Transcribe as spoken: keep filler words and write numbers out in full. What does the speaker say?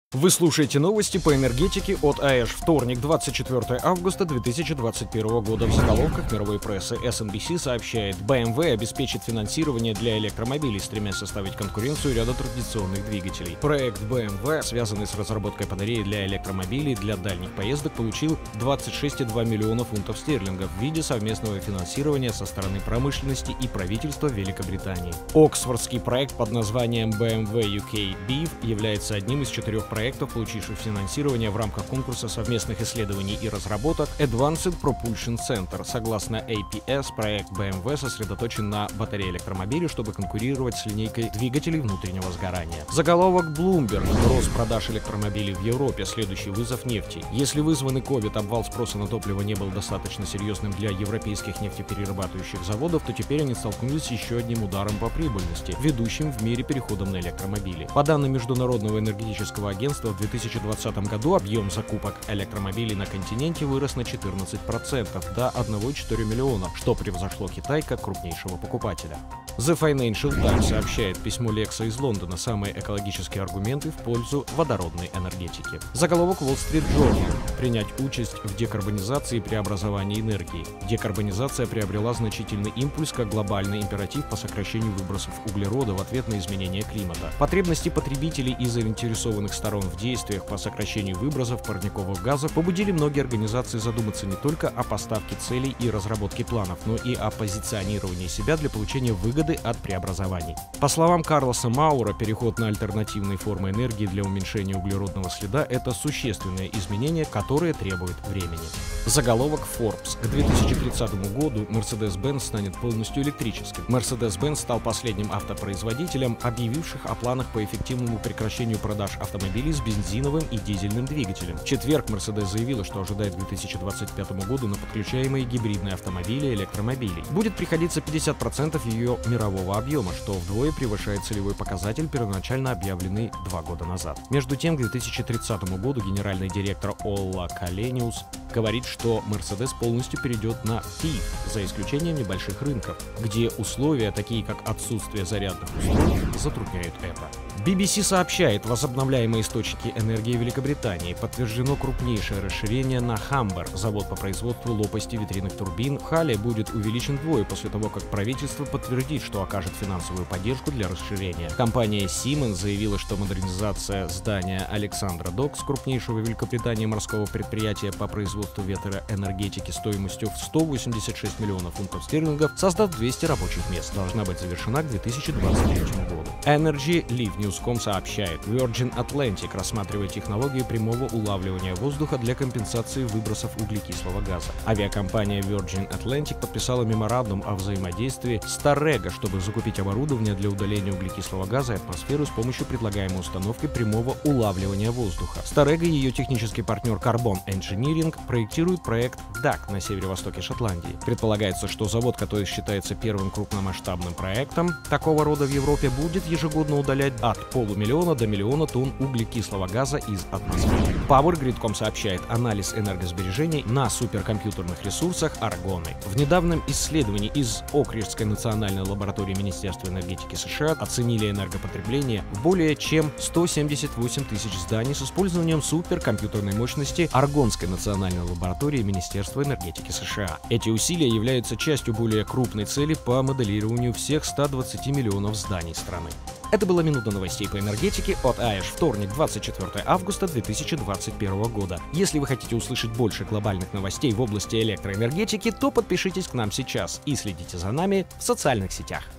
Вы слушаете новости по энергетике от АЭШ. Вторник, двадцать четвёртое августа две тысячи двадцать первого года. В заголовках мировой прессы эс эн би си сообщает: бэ эм вэ обеспечит финансирование для электромобилей, стремясь составить конкуренцию ряду традиционных двигателей. Проект бэ эм вэ, связанный с разработкой батареи для электромобилей для дальних поездок, получил двадцать шесть целых два миллиона фунтов стерлингов в виде совместного финансирования со стороны промышленности и правительства Великобритании. Оксфордский проект под названием бэ эм вэ ю кей би является одним из четырех проектов, проектов, получивших финансирование в рамках конкурса совместных исследований и разработок Advanced Propulsion Center. Согласно эй пи эс, проект бэ эм вэ сосредоточен на батарее электромобилей, чтобы конкурировать с линейкой двигателей внутреннего сгорания. Заголовок Bloomberg: рост продаж электромобилей в Европе, следующий вызов нефти. Если вызванный ковид обвал спроса на топливо не был достаточно серьезным для европейских нефтеперерабатывающих заводов, то теперь они столкнулись с еще одним ударом по прибыльности, ведущим в мире переходом на электромобили. По данным Международного энергетического агентства, в две тысячи двадцатом году объем закупок электромобилей на континенте вырос на четырнадцать процентов до одного целых четыре десятых миллиона, что превзошло Китай как крупнейшего покупателя. The Financial Times сообщает: письмо Лекса из Лондона — самые экологические аргументы в пользу водородной энергетики. Заголовок Wall Street Journal: принять участь в декарбонизации и преобразовании энергии. Декарбонизация приобрела значительный импульс как глобальный императив по сокращению выбросов углерода в ответ на изменение климата. Потребности потребителей и заинтересованных сторон в действиях по сокращению выбросов парниковых газов побудили многие организации задуматься не только о поставке целей и разработке планов, но и о позиционировании себя для получения выгоды от преобразований. По словам Карлоса Маура, переход на альтернативные формы энергии для уменьшения углеродного следа — это существенное изменение, которое требует времени. Заголовок Forbes: к две тысячи тридцатому году Mercedes-Benz станет полностью электрическим. Mercedes-Benz стал последним автопроизводителем, объявивших о планах по эффективному прекращению продаж автомобилей с бензиновым и дизельным двигателем. В четверг Mercedes заявила, что ожидает к две тысячи двадцать пятому году на подключаемые гибридные автомобили и электромобили. Будет приходиться пятьдесят процентов ее мирового объема, что вдвое превышает целевой показатель, первоначально объявленный два года назад. Между тем, к две тысячи тридцатому году генеральный директор Олла Калениус говорит, что Mercedes полностью перейдет на пи и ви, за исключением небольших рынков, где условия, такие как отсутствие зарядных устройств, затрудняют это. би би си сообщает: возобновляемые источники энергии Великобритании. Подтверждено крупнейшее расширение на Хамбер. Завод по производству лопастей ветряных турбин в Халле будет увеличен вдвое после того, как правительство подтвердит, что окажет финансовую поддержку для расширения. Компания Siemens заявила, что модернизация здания Александра Докс, крупнейшего в Великобритании морского предприятия по производству ветроэнергетики стоимостью в сто восемьдесят шесть миллионов фунтов стерлингов, создаст двести рабочих мест, должна быть завершена к две тысячи двадцать третьему году. Energy Live News точка ком сообщает: Virgin Atlantic рассматривает технологию прямого улавливания воздуха для компенсации выбросов углекислого газа. Авиакомпания Virgin Atlantic подписала меморандум о взаимодействии с Starrego, чтобы закупить оборудование для удаления углекислого газа из атмосферы с помощью предлагаемой установки прямого улавливания воздуха. Starrego и ее технический партнер Carbon Engineering проектируют проект дак на северо-востоке Шотландии. Предполагается, что завод, который считается первым крупномасштабным проектом такого рода в Европе, будет ежегодно удалять от полумиллиона до миллиона тонн углекислого газа из атмосферы. PowerGrid точка ком сообщает: анализ энергосбережений на суперкомпьютерных ресурсах Аргоны. В недавнем исследовании из Окриджской национальной лаборатории Министерства энергетики США оценили энергопотребление в более чем сто семьдесят восемь тысяч зданий с использованием суперкомпьютерной мощности Аргонской национальной лаборатории Министерства энергетики США. Эти усилия являются частью более крупной цели по моделированию всех ста двадцати миллионов зданий страны. Это была минута новостей по энергетике от АЭШ. Вторник, двадцать четвёртое августа две тысячи двадцать первого года. Если вы хотите услышать больше глобальных новостей в области электроэнергетики, то подпишитесь к нам сейчас и следите за нами в социальных сетях.